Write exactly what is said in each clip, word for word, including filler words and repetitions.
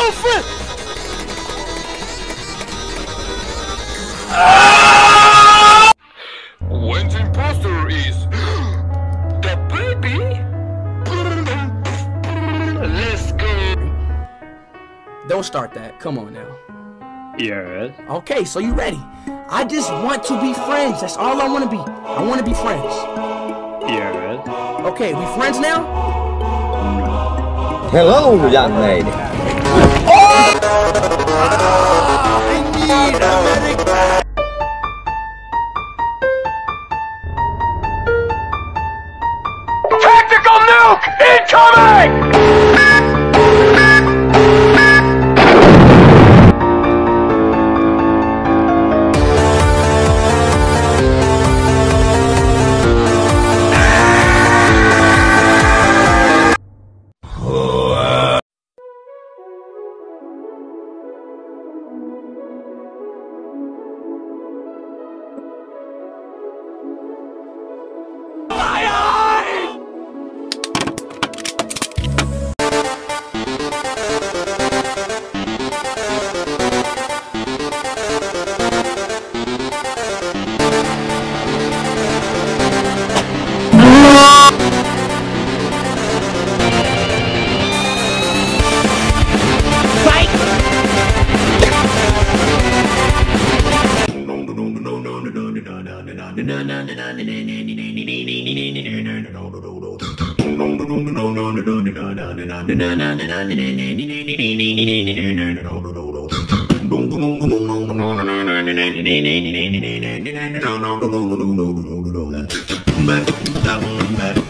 Oh, flip! When the imposter is the baby, let's go. Don't start that. Come on now. Yes. Okay, so you ready? I just want to be friends. That's all I want to be. I want to be friends. Yes. Okay, we friends now? Hello, young lady. Oh! I need a medic. Tactical nuke incoming!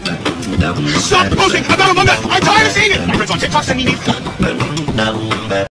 Stop posting! I'm tired of seeing it! My friends on TikTok send me